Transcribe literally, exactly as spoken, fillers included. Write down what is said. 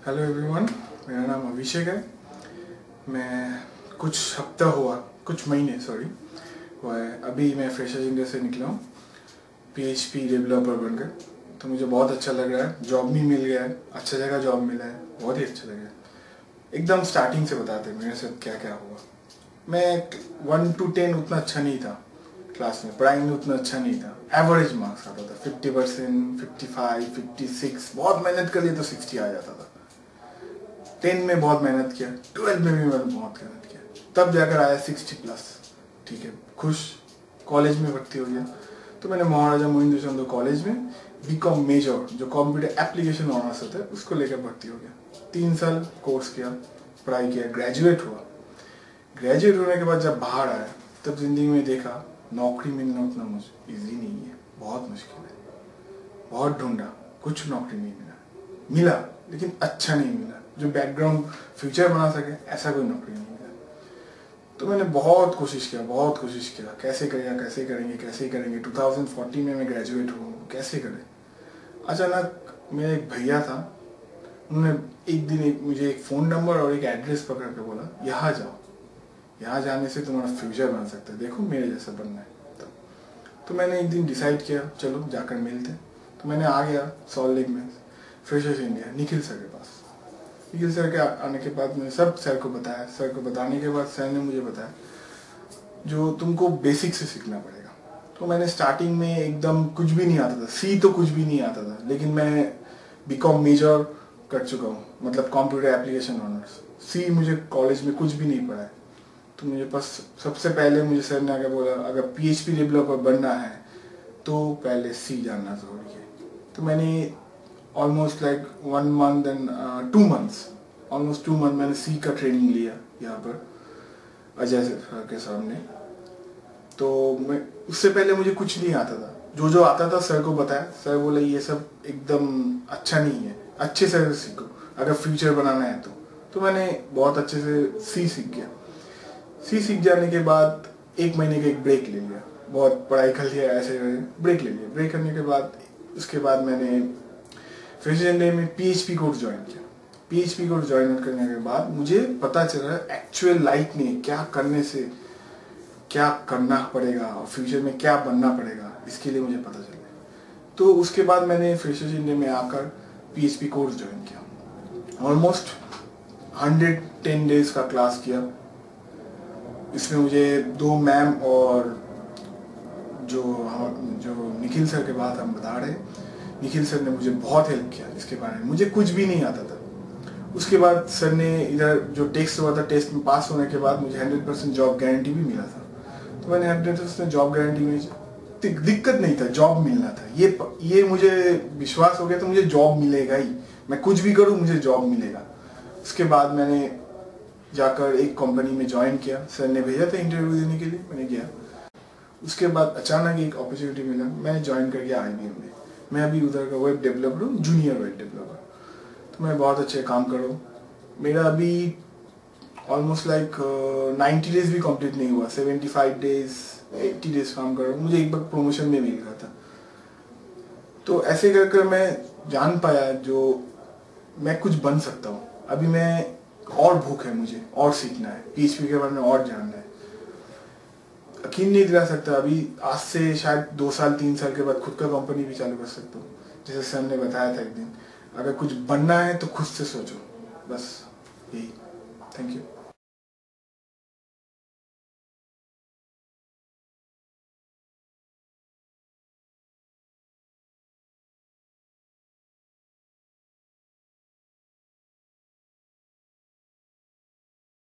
Hello everyone, मेरा नाम अभिषेक है। मैं कुछ हफ्ता हुआ कुछ महीने सॉरी हुआ है अभी मैं फ्रेशर्स इंडिया से निकला हूँ पीएचपी डेवलपर बनकर। तो मुझे बहुत अच्छा लग रहा है, जॉब भी मिल गया है, अच्छा जगह जॉब मिला है, बहुत ही अच्छा लग रहा है। एकदम स्टार्टिंग से बताते हैं मेरे साथ क्या क्या हुआ। मैं वन टू टेन उतना अच्छा नहीं था, क्लास में पढ़ाई में उतना अच्छा नहीं था, एवरेज मार्क्स आता था fifty percent fifty five fifty six बहुत मेहनत कर लिए तो सिक्सटी आ जाता था। टेन में बहुत मेहनत किया, ट्वेल्व में भी मैंने बहुत मेहनत किया, तब जाकर आया सिक्सटी प्लस। ठीक है, खुश। कॉलेज में भर्ती हो गया तो मैंने महाराजा मोहिंद्र चंद्र कॉलेज में बीकॉम मेजर जो कंप्यूटर एप्लीकेशन ऑनर्स होता है उसको लेकर भर्ती हो गया। तीन साल कोर्स किया, पढ़ाई किया, ग्रेजुएट हुआ। ग्रेजुएट होने के बाद जब बाहर आया तब जिंदगी में देखा नौकरी मिलना उतना मुझे ईजी नहीं है, बहुत मुश्किल है। बहुत ढूंढा, कुछ नौकरी नहीं मिला, मिला लेकिन अच्छा नहीं मिला जो बैकग्राउंड फ्यूचर बना सके, ऐसा कोई नौकरी नहीं मिला। तो मैंने बहुत कोशिश किया बहुत कोशिश किया कैसे करेगा कैसे करेंगे कैसे करेंगे टू थाउजेंड फोर्टीन में मैं ग्रेजुएट हुआ, कैसे करें। अचानक मेरे एक भैया था, उन्होंने एक दिन एक मुझे एक फ़ोन नंबर और एक एड्रेस पकड़ के बोला यहाँ जाओ, यहाँ जाने से तुम्हारा फ्यूचर बन सकता है, देखो मेरे जैसा बनना है। तो, तो मैंने एक दिन डिसाइड किया चलो जाकर मिलते। तो मैंने आ गया सॉल्ट लेक में फ्रेशर्स इंडिया निखिल सर के पास। निखिल सर के आने के बाद मैंने सब सर को बताया। सर को बताने के बाद सर ने मुझे बताया जो तुमको बेसिक से सीखना पड़ेगा। तो मैंने स्टार्टिंग में एकदम कुछ भी नहीं आता था, सी तो कुछ भी नहीं आता था, लेकिन मैं बीकॉम मेजर कर चुका हूँ, मतलब कंप्यूटर एप्लीकेशन ऑनर्स। सी मुझे कॉलेज में कुछ भी नहीं पढ़ा है। तो मुझे बस सबसे पहले मुझे सर ने आगे बोला अगर पीएचपी डेवलपर बनना है तो पहले सी जानना जरूरी है। तो मैंने almost like one month and two months almost two month मैंने सी का ट्रेनिंग लिया यहाँ पर अजय सर के सामने। तो मैं उससे पहले मुझे कुछ नहीं आता था, जो जो आता था सर को बताया। सर बोले ये सब एकदम अच्छा नहीं है, अच्छे से सीखो अगर फ्यूचर बनाना है तो। तो मैंने बहुत अच्छे से सी सीख गया। सी सीख जाने के बाद एक महीने का एक ब्रेक ले लिया, बहुत पढ़ाई कर लिया, ऐसे ब्रेक ले लिया। ब्रेक करने के बाद उसके बाद मैंने फ्रेशर्स इंडिया में पीएचपी कोर्स ज्वाइन किया। पीएचपी कोर्स ज्वाइन करने के बाद मुझे पता चला एक्चुअल लाइफ में क्या करने से क्या करना पड़ेगा और फ्यूचर में क्या बनना पड़ेगा, इसके लिए मुझे पता चला। तो उसके बाद मैंने फ्रेशर्स इंडिया में आकर पीएचपी कोर्स ज्वाइन किया। ऑलमोस्ट हंड्रेड टेन डेज का क्लास किया। इसमें मुझे दो मैम और जो हम जो निखिल सर के बाद हम बता रहे, निखिल सर ने मुझे बहुत हेल्प किया इसके बारे में। मुझे कुछ भी नहीं आता था। उसके बाद सर ने इधर जो टेस्ट हुआ था, टेस्ट में पास होने के बाद मुझे हंड्रेड परसेंट जॉब गारंटी भी मिला था। तो मैंने हंड्रेड परसेंट जॉब गारंटी में दिक्कत नहीं था, जॉब मिलना था। ये ये मुझे विश्वास हो गया तो मुझे जॉब मिलेगा ही, मैं कुछ भी करूँ मुझे जॉब मिलेगा। उसके बाद मैंने जाकर एक कंपनी में ज्वाइन किया। सर ने भेजा था इंटरव्यू देने के लिए, मैंने गया। उसके बाद अचानक एक अपॉर्चुनिटी मिला, मैंने ज्वाइन कर गया आईबीएम में। मैं अभी उधर का वेब डेवलपर हूँ, जूनियर वेब डेवलपर। तो मैं बहुत अच्छे काम कर रहा हूँ। मेरा अभी ऑलमोस्ट लाइक नाइन्टी डेज भी कंप्लीट नहीं हुआ, seventy five days eighty days काम कर रहा हूँ। मुझे एक बार प्रमोशन में मिल रहा था। तो ऐसे कर कर मैं जान पाया जो मैं कुछ बन सकता हूँ। अभी मैं और भूख है, मुझे और सीखना है, पीएचपी के बारे में और जानना है। यकीन नहीं दिला सकता, अभी आज से शायद दो साल तीन साल के बाद खुद का कंपनी भी चालू कर सकता हूँ। जैसे सर ने बताया था एक दिन, अगर कुछ बनना है तो खुद से सोचो, बस यही। Thank you.